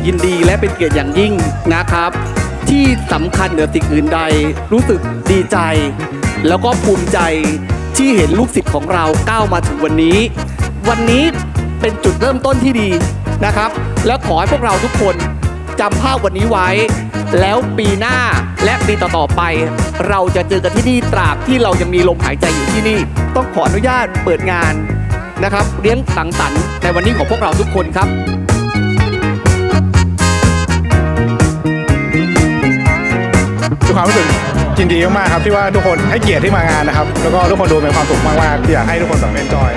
ยินดีและเป็นเกียรติอย่างยิ่งนะครับที่สำคัญเหนือสิ่งอื่นใดรู้สึกดีใจแล้วก็ภูมิใจที่เห็นลูกศิษย์ของเราก้าวมาถึงวันนี้เป็นจุดเริ่มต้นที่ดีนะครับแล้วขอให้พวกเราทุกคนจำภาพวันนี้ไว้แล้วปีหน้าและปีต่อๆไปเราจะเจอกันที่นี่ตราบที่เรายังมีลมหายใจอยู่ที่นี่ต้องขออนุญาตเปิดงานนะครับเลี้ยงสังสรรค์ในวันนี้ของพวกเราทุกคนครับด้วยความรู้สึกยินดีมากๆครับที่ว่าทุกคนให้เกียรติที่มางานนะครับแล้วก็ทุกคนดูมีความสุขมากๆอยากให้ทุกคนสำเร็จจอย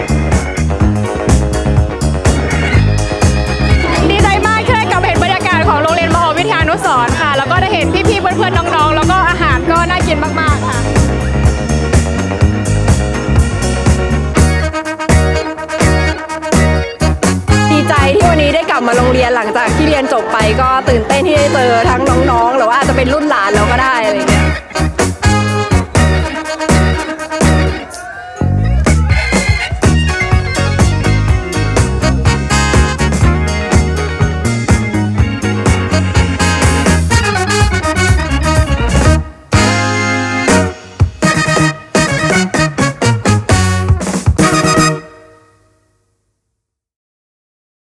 ดีใจมากที่ได้กลับเห็นบรรยากาศของโรงเรียนมหาวิทยานุสรณ์ค่ะแล้วก็ได้เห็นพี่ๆเพื่อนๆน้องๆแล้วก็อาหารก็น่ากินมากๆค่ะดีใจที่วันนี้ได้กลับมาโรงเรียนหลังจากที่เรียนจบไปก็ตื่นเต้นที่ได้เจอทั้งน้องๆหรือว่าอาจจะเป็นรุ่นหลานเราก็ได้อะไร